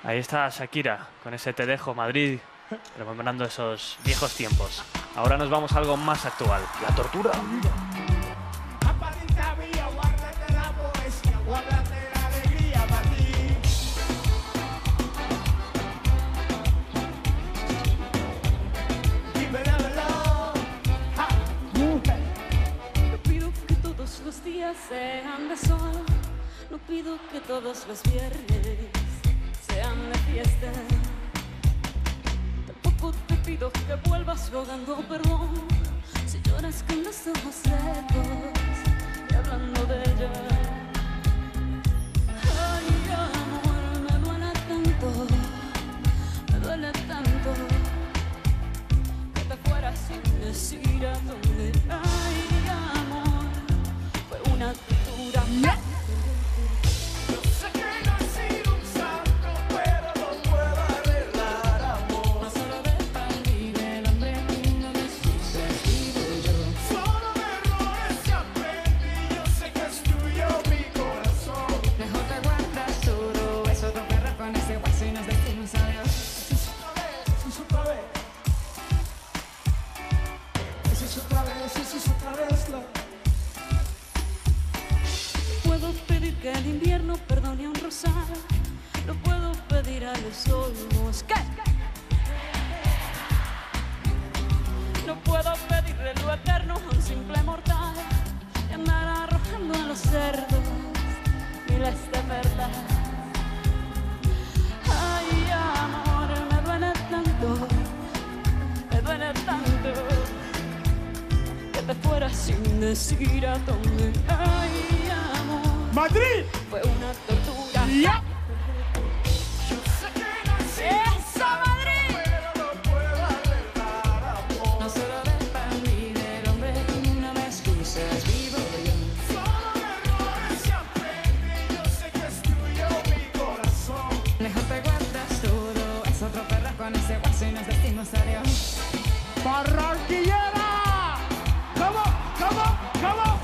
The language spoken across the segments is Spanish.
Ahí está Shakira con ese Te dejo Madrid, rememorando esos viejos tiempos. Ahora nos vamos a algo más actual, la tortura. No pido que todos los días sean de sol, no pido que todos los viernes sean de fiesta. Tampoco te pido que vuelvas rogando perdón si lloras con los ojos secos y hablando de ella. Ay, amor, me duele tanto que te fueras sin decir a dónde. Ay, amor, fue una tortura. Puedo pedir que el invierno perdone un rosal, no puedo pedir a los olmos que no puedo pedirle lo eterno a un simple mortal y andar arrojando a los cerdos miles de verdad. Ay, amor, me duele tanto que te fueras sin decir a dónde. Ay, amor, ¡Madrid! fue una tortura. ¡Ya! ¡Eso, Madrid! No solo dependí del hombre, no me excuses, vivo yo. Mejor te guardas todo, es otro perro con ese guaso y nos decimos adiós. ¡Barranquillera! ¿Cómo?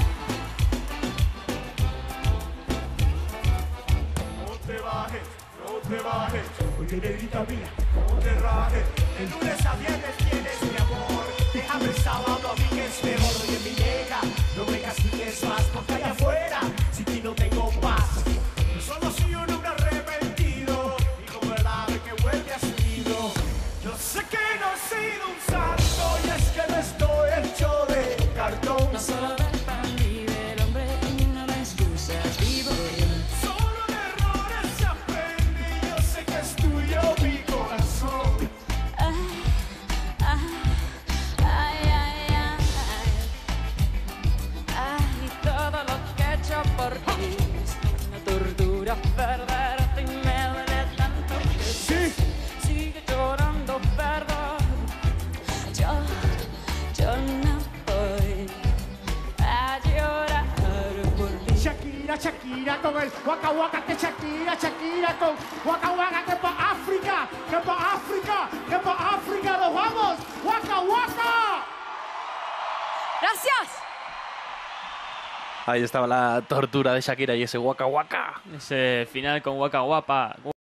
No te bajes, porque negrita mía, no te rajes. De lunes a viernes tienes mi amor. Déjame el sábado a mí que es mejor. Oye, mi nega, no me castigues más porque allá afuera sin ti no tengo paz. Yo solo soy un hombre arrepentido y con verdad de que vuelve a su nido. Yo sé que no he sido un santo y es que no estoy hecho de cartón. No solo dependí del hombre, no me excuses, vivo yo. Solo de errores se aprende y yo sé que es tuyo mi corazón. Ay, todo lo que he hecho por ti es una tortura. Perderte y me duele tanto que Sí. sigue llorando, perdón. Yo no voy a llorar por ti. Shakira con el Waka Waka, que Shakira con Waka Waka, que pa' África, nos vamos, Waka Waka. ¡Gracias! Ahí estaba la tortura de Shakira y ese Waka Waka, ese final con Waka Wapa.